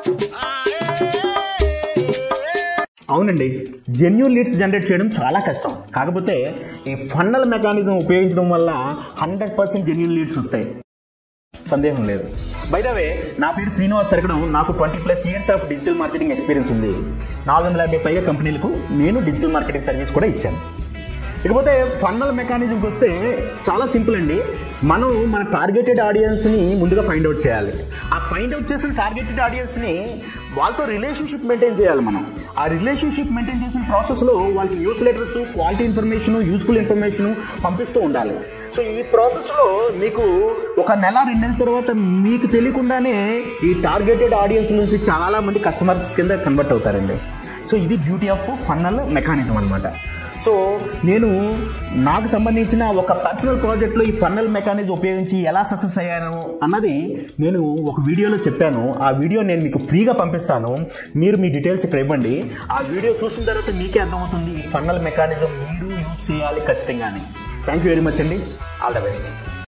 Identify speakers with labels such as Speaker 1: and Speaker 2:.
Speaker 1: అవునండి, genuine leads generate చేయడం చాలా కష్టం. కాకపోతే ఈ ఫన్నల్ మెకానిజం ఉపయోగించడం వల్ల 100% జెన్యూన్ లీడ్స్ వస్తాయి, సందేహం లేదు. బై ద వే, నా పేరు శ్రీనివాస్ సరకడం. నాకు 20+ years of digital marketing experience ఉంది. 450 పైగా కంపెనీలకు నేను డిజిటల్ మార్కెటింగ్ సర్వీస్ కూడా ఇచ్చాను. ఇకపోతే ఫన్నల్ మెకానిజంకి వస్తే చాలా సింపుల్ అండి. మనం మన టార్గెటెడ్ ఆడియన్స్ని ముందుగా ఫైండ్ అవుట్ చేయాలి. ఆ ఫైండ్ అవుట్ చేసిన టార్గెటెడ్ ఆడియన్స్ని వాళ్ళతో రిలేషన్షిప్ మెయింటైన్ చేయాలి. మనం ఆ రిలేషన్షిప్ మెయింటైన్ చేసిన ప్రాసెస్లో వాళ్ళకి news letters, quality information, useful information పంపిస్తూ ఉండాలి. సో ఈ ప్రాసెస్లో మీకు ఒక నెల 2 నెలల తర్వాత మీకు తెలియకుండానే ఈ టార్గెటెడ్ ఆడియన్స్ నుంచి చాలామంది కస్టమర్స్ కింద కన్వర్ట్ అవుతారండి. సో ఇది బ్యూటీ ఆఫ్ ఫన్నల్ మెకానిజం అనమాట. సో నేను నాకు సంబంధించిన ఒక పర్సనల్ ప్రాజెక్ట్లో ఈ ఫన్నల్ మెకానిజం ఉపయోగించి ఎలా సక్సెస్ అయ్యాను అన్నది నేను ఒక వీడియోలో చెప్పాను. ఆ వీడియో నేను మీకు ఫ్రీగా పంపిస్తాను. మీరు మీ డీటెయిల్స్ ఇక్కడ ఇవ్వండి. ఆ వీడియో చూసిన తర్వాత మీకే అర్థమవుతుంది ఈ ఫన్నల్ మెకానిజం మీరు యూజ్ చేయాలి ఖచ్చితంగా. థ్యాంక్ యూ వెరీ మచ్ అండి. All the best.